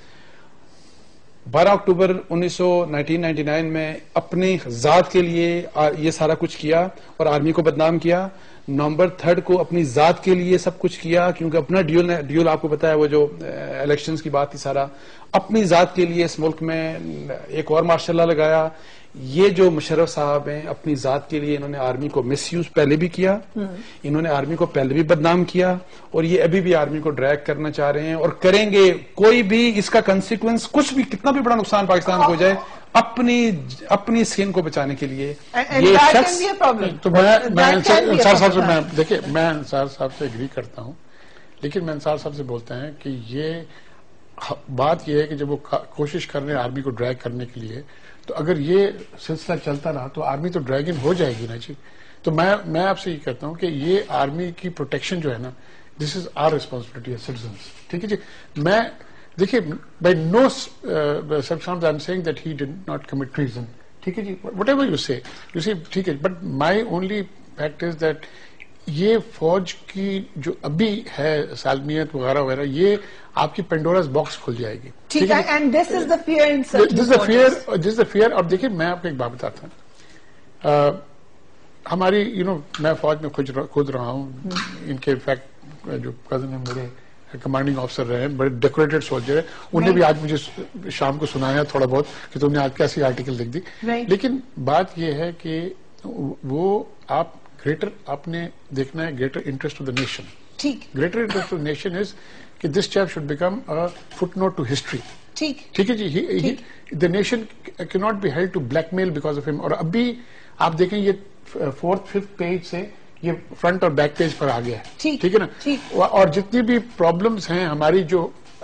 12 اکتوبر 1999 میں اپنی ذات کے لیے یہ سارا کچھ کیا اور آرمی کو بدنام کیا. نومبر 3 کو اپنی ذات کے لیے سب کچھ کیا کیونکہ اپنا ڈیول آپ کو پتا ہے وہ جو الیکشنز کی بات تھی سارا اپنی ذات کے لیے اس ملک میں ایک اور ماشاء اللہ لگایا. یہ جو مشرف صاحب ہیں اپنی ذات کے لیے انہوں نے آرمی کو مس یوز پہلے بھی کیا, انہوں نے آرمی کو پہلے بھی بدنام کیا اور یہ ابھی بھی آرمی کو ڈریگ کرنا چاہ رہے ہیں اور کریں گے. کوئی بھی اس کا کنسیکوینس کچھ بھی کتنا بھی بڑا نقصان پاکستان کو ہو جائے اپنی اسکن کو بچانے کے لیے یہ شخص. تو میں انصار صاحب سے دیکھیں میں انصار صاحب سے اگری کرتا ہوں, لیکن میں انصار صاحب سے بولتا ہے کہ یہ بات یہ ہے کہ جب وہ کوشش کر رہے ہیں آرمی کو ڈریگ کرنے کے لیے تو اگر یہ سلسلہ چلتا رہا تو آرمی تو ڈریگن ہو جائے گی نا جی. تو میں آپ سے یہ کہتا ہوں کہ یہ آرمی کی پروٹیکشن جو ہے نا this is our responsibility as citizens. ٹھیک ہے جی. میں دیکھیے by no circumstance I am seeing that he did not commit treason. ٹھیک ہے جی. وٹ ایور یو سی ٹھیک ہے, but my only fact is that یہ فوج کی جو ابھی ہے سالمیت وغیرہ وغیرہ یہ آپ کی پینڈوراز باکس کھل جائے گی. ٹھیک ہے. And this is the fair this the fair. اور دیکھیے میں آپ کو ایک بات بتاتا ہوں, ہماری میں فوج میں خود رہا ہوں. ان کے انفیکٹ جو کزن ہیں میرے کمانڈنگ آفیسر رہے ہیں, بڑے ڈیکوریٹڈ سولجر ہیں, انہیں بھی آج مجھے شام کو سنایا تھوڑا بہت کہ تم نے آج کیسی آرٹیکل لکھ دی. لیکن بات یہ ہے کہ وہ آپ نے دیکھنا ہے greater interest of the nation. Greater interest of nation is کہ this chap should become footnote to history. ٹھیک ہے جی. دا نیشن کی not be held to blackmail because of him. اور ابھی آپ دیکھیں یہ 4th 5th پیج سے یہ فرنٹ اور بیک پیج پر آ گیا ہے. ٹھیک ہے نا. اور جتنی بھی پرابلمس ہیں ہماری جو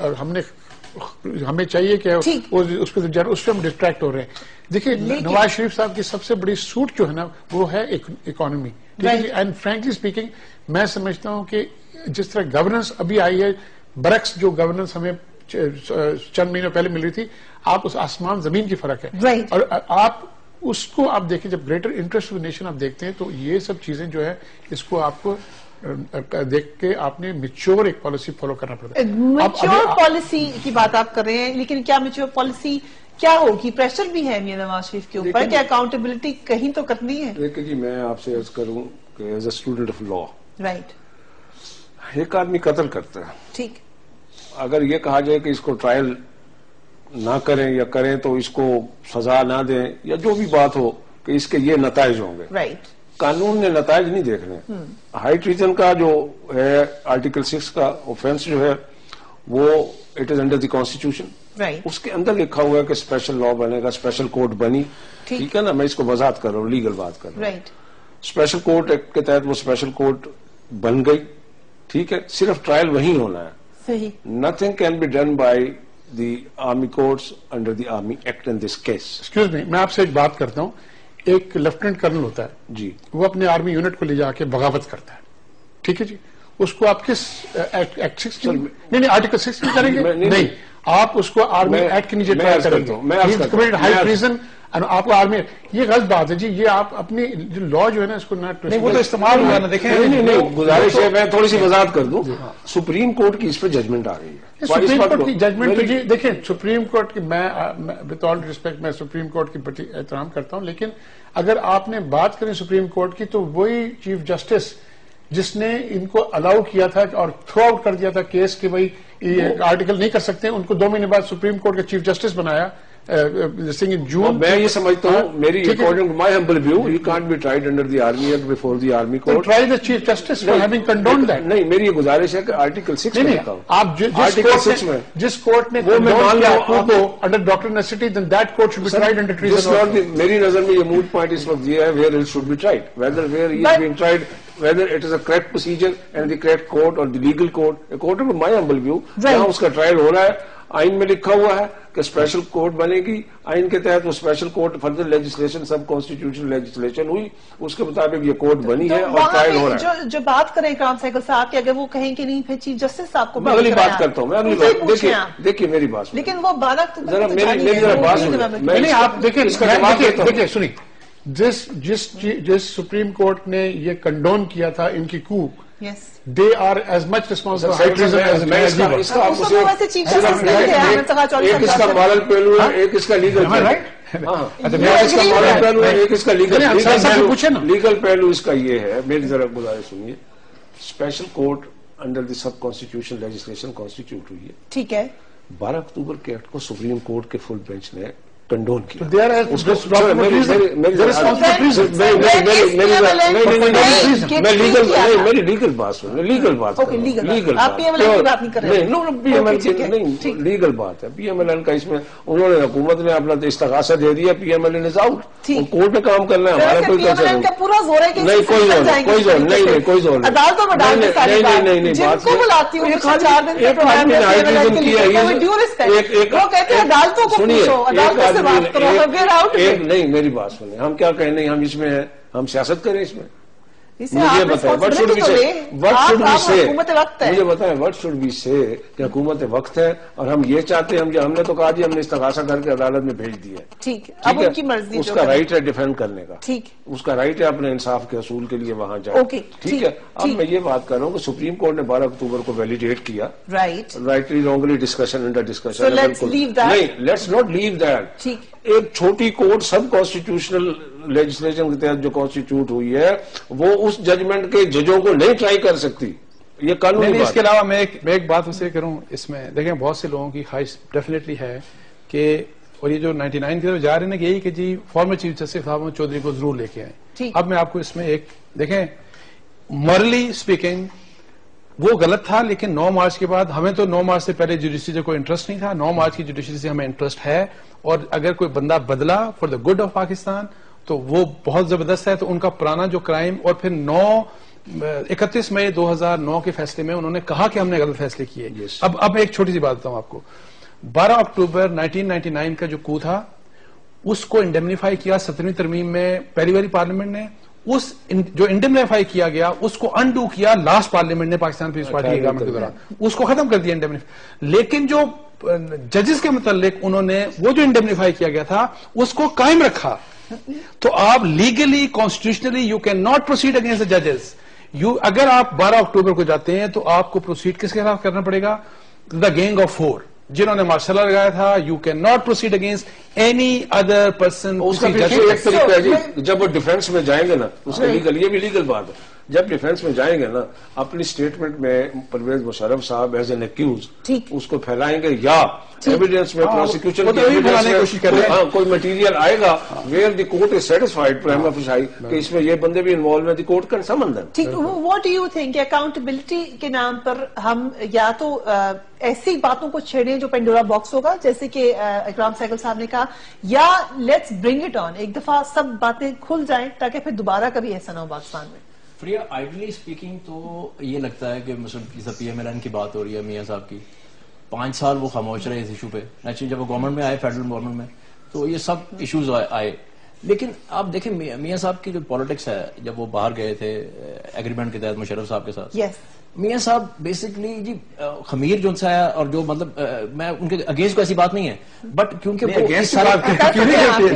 ہمیں چاہیے کہ اس پہ ہم ڈسٹریکٹ ہو رہے ہیں. دیکھیے نواز شریف صاحب کی سب سے بڑی سوٹ جو ہے نا وہ ہے اکانومی. اینڈ فرینکلی اسپیکنگ میں سمجھتا ہوں کہ جس طرح گورننس ابھی آئی ہے برعکس جو گورننس ہمیں چند مہینوں پہلے مل رہی تھی, آپ اس آسمان زمین کی فرق ہے. اور آپ اس کو آپ دیکھیں جب گریٹر انٹرسٹ آف نیشن آپ دیکھتے ہیں تو یہ سب چیزیں جو ہے اس کو آپ کو دیکھ کے آپ نے میچور ایک پالیسی فالو کرنا پڑتا ہے. میچور پالیسی کی بات آپ کر رہے ہیں, لیکن کیا میچور پالیسی کیا ہوگی؟ پریشر بھی ہے میاں نواز شریف کے اوپر کہ اکاؤنٹیبلٹی کہیں تو کرنی ہے. دیکھیں جی میں آپ سے عرض کروں کہ as a student of law, right, ایک آدمی قتل کرتا ہے, ٹھیک, اگر یہ کہا جائے کہ اس کو ٹرائل نہ کریں یا کریں تو اس کو سزا نہ دیں یا جو بھی بات ہو کہ اس کے یہ نتائج ہوں گے, رائٹ, قانون نے نتائج نہیں دیکھنے. ہائی ٹریزن کا جو ہے آرٹیکل 6 کا اوفینس جو ہے وہ it is under the constitution. اس کے اندر لکھا ہوا ہے کہ اسپیشل لا بنے گا, اسپیشل کورٹ بنی. ٹھیک ہے نا, میں اس کو وضاحت کر رہا ہوں, لیگل بات کر رہا ہوں. اسپیشل کورٹ کے تحت وہ اسپیشل کورٹ بن گئی. ٹھیک ہے, صرف ٹرائل وہیں ہونا ہے. صحیح. Nothing can be done by the army courts under the Army Act in this case. Excuse me, میں آپ سے ایک بات کرتا ہوں. ایک لیفٹیننٹ کرنل ہوتا ہے جی, وہ اپنے آرمی یونٹ کو لے جا کے بغاوت کرتا ہے, ٹھیک ہے جی, اس کو آپ کس ایکٹ 6 نہیں آرٹیکل 6 میں کریں گے؟ نہیں, آپ اس کو آرمی ایکٹ کے نیچے ٹرائی کریں گے. ہائی ٹریزن آپ کو آرمی, یہ غلط بات ہے جی. یہ آپ اپنی جو لا جو ہے نا اس کو نہ وہ تو استعمال ہوا نا. دیکھیں نہیں, گزارش ہے میں تھوڑی سی وضاحت کر دوں. سپریم کورٹ کی اس پہ ججمنٹ آ رہی ہے. سپریم کورٹ کی ججمنٹ جی دیکھیں, سپریم کورٹ کی میں وتھ آل ریسپیکٹ میں سپریم کورٹ کی بڑی احترام کرتا ہوں, لیکن اگر آپ نے بات کریں سپریم کورٹ کی تو وہی چیف جسٹس جس نے ان کو الاؤ کیا تھا اور تھرو آؤٹ کر دیا تھا کیس کہ بھائی یہ آرٹیکل نہیں کر سکتے, ان کو 2 مہینے بعد سپریم کورٹ کا چیف جسٹس بنایا جون. میں یہ سمجھتا ہوں, میری according to my humble view, you can't be tried under the army act before the army court. Try the chief justice for having condoned that. نہیں, میری یہ گزارش ہے کہ آرٹیکل 6 میں آپ جس کورٹ نے under doctor necessity then that court should be tried under treason. میری نظر میں یہ موٹ پوائنٹ اس وقت یہ ہے where it should be tried, whether where he is being tried, whether it is a correct procedure and the correct court or the legal court. According to my humble view, جہاں اس کا trial ہو رہا ہے, آئین میں لکھا ہوا ہے کہ اسپیشل کورٹ بنے گی, آئین کے تحت وہ special court further legislation sub constitutional legislation ہوئی, اس کے مطابق یہ کورٹ بنی ہے اور ٹرائل ہو رہا ہے. جو بات کریں اکرام سہگل صاحب کی, اگر وہ کہیں کہ نہیں پھر چیف جسٹس صاحب کو میں اگلی بات کرتا ہوں, میں اگلی بات دیکھیے میری بات, لیکن وہ 12 ذرا میری ذرا بات سنیں. آپ دیکھیں اس کا جواب دیکھیں سنیں, جس سپریم کورٹ نے یہ کنڈون کیا تھا ان کی کو, they are as much responsible for high treason as اس کا مورل پہلو ہے, ایک اس کا لیگل لیگل پہلو اس کا یہ ہے. میری ذرا گزارش سنیے, special court under the sub constitution legislation constitute ہوئی ہے, ٹھیک ہے. 12 اکتوبر کے ایکٹ کو سپریم کورٹ کے فل بینچ نے کنڈون کیا. میری لیگل بات سن, لیگل بات لیگل بات ہے. پی ایم ایل این کا اس میں انہوں نے حکومت نے اپنا استغاثہ دے دیا, P M L N is out, court میں کام کرنا ہے, ہمارا کوئی کنسرن نہیں. کوئی زور نہیں, کوئی زور نہیں. نہیں, میری بات سنیں, ہم کیا کہیں, نہیں ہم اس میں ہیں, ہم سیاست کریں اس میں. مجھے بتائیں وٹ شوڈ بی سے کہ حکومت وقت ہے, اور ہم یہ چاہتے ہیں, ہم نے تو کہا جی ہم نے استغاثہ کر کے عدالت میں بھیج دیا ہے, ٹھیک ہے, اس کا رائٹ ہے ڈیفینڈ کرنے کا, اس کا رائٹ ہے اپنے انصاف کے اصول کے لیے وہاں جائے, ٹھیک ہے. اب میں یہ بات کر رہا ہوں کہ سپریم کورٹ نے 12 اکتوبر کو ویلیڈیٹ کیا, rightly wrongly discussion under discussion, نہیں لیٹس ناٹ لیو دیٹ. ایک چھوٹی کورٹ سب کانسٹیٹیوشنل لیجسلیشن کے تحت جو کانسٹیٹیوٹ ہوئی ہے وہ اس ججمنٹ کے ججوں کو نہیں ٹرائی کر سکتی, یہ قانونی بات. اس کے علاوہ میں ایک بات اسے کروں, اس میں دیکھیں بہت سے لوگوں کی خواہش ڈیفینیٹلی ہے کہ, اور یہ جو 99 کی طرف جا رہے ہیں کہ یہی کہ جی فارمر چیف جسٹس صاحب چودھری کو ضرور لے کے آئیں. اب میں آپ کو اس میں ایک دیکھیں, مورلی اسپیکنگ وہ غلط تھا, لیکن 9 مارچ کے بعد ہمیں تو 9 مارچ سے پہلے جوڈیشری سے کوئی انٹرسٹ نہیں تھا, 9 مارچ کی جوڈیشری سے ہمیں انٹرسٹ ہے, اور اگر کوئی بندہ بدلا for the good of Pakistan تو وہ بہت زبردست ہے. تو ان کا پرانا جو کرائم, اور پھر 31 مئی 2009 کے فیصلے میں انہوں نے کہا کہ ہم نے غلط فیصلے کیے. اب ایک چھوٹی سی بات بتاؤں آپ کو, 12 اکتوبر 1999 کا جو کو تھا اس کو انڈیمنیفائی کیا 17ویں ترمیم میں پہلی باری پارلیمنٹ نے, اس جو انڈیمنیفائی کیا گیا اس کو انڈو کیا لاسٹ پارلیمنٹ نے پاکستان پیپلز پارٹی کی گورنمنٹ کے دوران, اس کو ختم کر دیا انڈیمنیفائی. لیکن جو ججز کے متعلق انہوں نے وہ جو انڈیمنیفائی کیا گیا تھا اس کو قائم رکھا. تو آپ legally constitutionally you can not proceed against the ججز. اگر آپ 12 اکتوبر کو جاتے ہیں تو آپ کو پروسیڈ کس کے خلاف کرنا پڑے گا, دا گینگ آف 4 جنہوں نے مارشل لا لگایا تھا. You can not proceed against any other person. جب وہ ڈیفینس میں جائیں گے نا, اس کا لیگل, یہ بھی لیگل بات ہے, جب ڈیفینس میں جائیں گے نا اپنی اسٹیٹمنٹ میں پرویز مشرف صاحب ایز این ایکیوز اس کو پھیلائیں گے, یا ایویڈینس میں پروسیکیوشن کوئی مٹیریل آئے گا where the court is satisfied prima facie کہ اس میں یہ بندے بھی انوالو ہیں, the court can summon them. ٹھیک, what do you think accountability کے نام پر ہم یا تو ایسی باتوں کو چھیڑیں جو پینڈورا باکس ہوگا جیسے کہ اکرام سہگل صاحب نے کہا, یا لیٹس برنگ اٹ آن, ایک دفعہ سب باتیں کھل جائیں تاکہ پھر دوبارہ کبھی ایسا نہ ہو پاکستان میں. फ्रिया आइडली स्पीकिंग तो ये लगता है कि मतलब जैसा PMLN की बात हो रही है मियाँ साहब की, 5 साल वो खामोश रहे इस इशू पे। एक्चुअली जब वो गवर्नमेंट में आए, फेडरल गवर्नमेंट में, तो ये सब इश्यूज आए। लेकिन आप देखें मियाँ साहब की जो पॉलिटिक्स है, जब वो बाहर गए थे एग्रीमेंट के तहत मुशर्रफ साहब के साथ, मियाँ साहब बेसिकली जी खमीर जो सा है, और जो मतलब मैं उनके अगेंस्ट को ऐसी बात नहीं है, बट क्योंकि वो अगेंस्ट बात क्यों नहीं करती,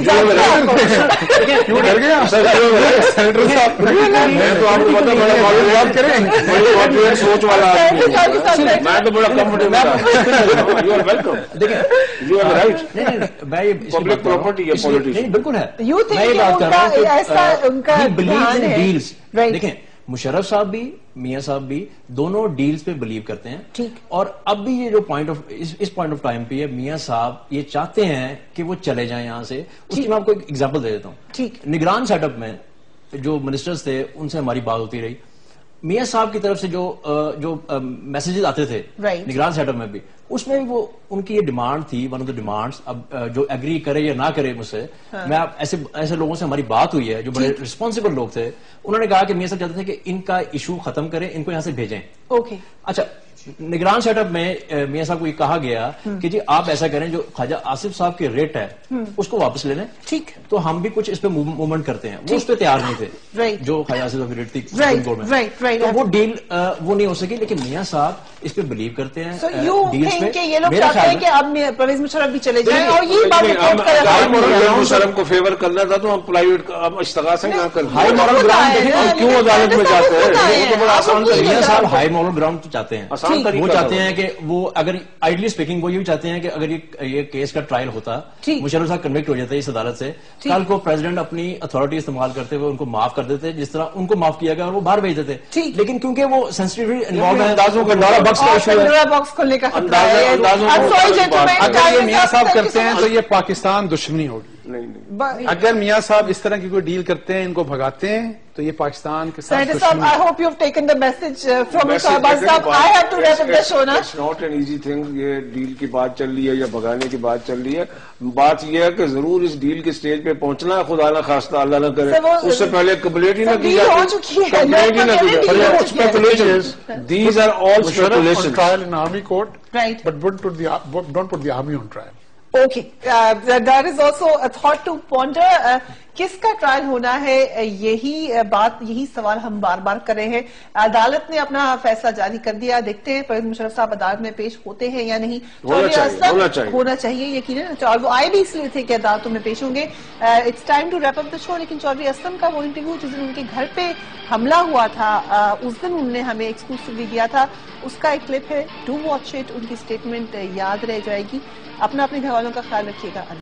क्यों डर गया सेनेटर साहब? मैं तो आपको पता बड़ा मालूम बात करें, बड़ी कॉन्फिडेंट सोच वाला आदमी, मैं तो बड़ा कंफर्टेबल। You are welcome. देखिए यू आर राइट, मैं ये पब्लिक प्रॉपर्टी है, पॉलिटिशियन बिल्कुल है। मैं ये बात कर रहा हूँ कि डील्स, देखें मुशर्रफ साहब भी मियाँ साहब भी दोनों डील्स पे बिलीव करते हैं, ठीक। और अब भी ये जो इस पॉइंट ऑफ टाइम पे मियाँ साहब ये चाहते हैं कि वो चले जाएं यहाँ से। उसकी मैं आपको एक एग्जांपल दे देता हूँ, ठीक। निगरान सेटअप में जो मिनिस्टर्स थे उनसे हमारी बात होती रही, मियाँ साहब की तरफ से जो मैसेजेस आते थे निगरान सेटअप में भी, उसमें भी वो उनकी ये डिमांड थी, वन ऑफ द डिमांड्स, अब जो एग्री करे या ना करे मुझसे, मैं ऐसे लोगों से हमारी बात हुई है जो बड़े रिस्पॉन्सिबल लोग थे, उन्होंने कहा कि मियाँ साहब चाहते थे कि इनका इशू खत्म करें, इनको यहाँ से भेजें। ओके, अच्छा, निगरान सेटअप में मियाँ साहब को ये कहा गया कि जी आप ऐसा करें, जो ख्वाजा आसिफ साहब के रेट है उसको वापस ले लें, ठीक, तो हम भी कुछ इस पे मूवमेंट करते हैं। वो उस पे तैयार नहीं थे, जो ख्वाजा आसिफ साहब की रेट थी सुप्रीम कोर्ट में, तो वो डील वो नहीं हो सकी। लेकिन मियाँ साहब इस पे बिलीव करते हैं। ये लोग चाहते हैं कि अब परवेज मुशर्रफ भी चले जाएं, और ये बात मुशर्रफ को फेवर करना था तो हम प्राइवेट इस्तेगाल से ना कर, हाई मॉरल ग्राउंड क्यों अदालत में जाते हैं? तो बड़ा आसान। मियाँ साहब हाई मॉरल ग्राउंड चाहते हैं, वो चाहते हैं कि वो, अगर आइडली स्पीकिंग वो ये चाहते हैं कि अगर ये केस का ट्रायल होता, मुशर्रफ साहब कन्विक्ट हो जाते इस अदालत से, कल को प्रेसिडेंट अपनी अथॉरिटी इस्तेमाल करते हुए उनको माफ कर देते, जिस तरह उनको माफ किया गया, और वो बाहर भेज देते। लेकिन क्योंकि वो सेंसिटिविटी इन्वॉल्व है, अंदाजों का बॉक्स का इशू है, बॉक्स खोलने का अगर ये मियाँ साहब करते हैं तो ये पाकिस्तान दुश्मनी होगी। नहीं, अगर मियाँ साहब इस तरह की कोई डील करते हैं, इनको भगाते हैं, तो ये पाकिस्तान के साथ दुश्मनी। I hope you've taken the message from Shahbaz Saab. I have to wrap up the show now. It's not an easy thing. ये डील की बात चल रही है या भगाने की बात चल रही है। बात ये है कि जरूर इस डील के स्टेज पे पहुंचना है, खुदा ना खास्ता अल्लाह ना करे, उससे पहले कंप्लीट ही ना की जाती, कंप्लीट ही ना की जाती। Speculations. These are all speculations. Trial in army court, right? But don't put the army on trial. Okay, that is also a thought to ponder. किसका ट्रायल होना है, यही सवाल हम बार बार कर रहे हैं। अदालत ने अपना फैसला जारी कर दिया, देखते हैं परवेज मुशर्रफ साहब अदालत में पेश होते हैं या नहीं। होना चाहिए यकीनन, और वो आए भी इसलिए थे कि अदालतों में पेश होंगे। It's time to wrap up the show. लेकिन चौधरी असलम का वो इंटरव्यू जिस दिन उनके घर पे हमला हुआ था, उस दिन उन्होंने हमें एक्सक्लूसिवली दिया था, उसका एक क्लिप है, डू वॉच इट। उनकी स्टेटमेंट याद रह जाएगी। अपने घर वालों का ख्याल रखिएगा।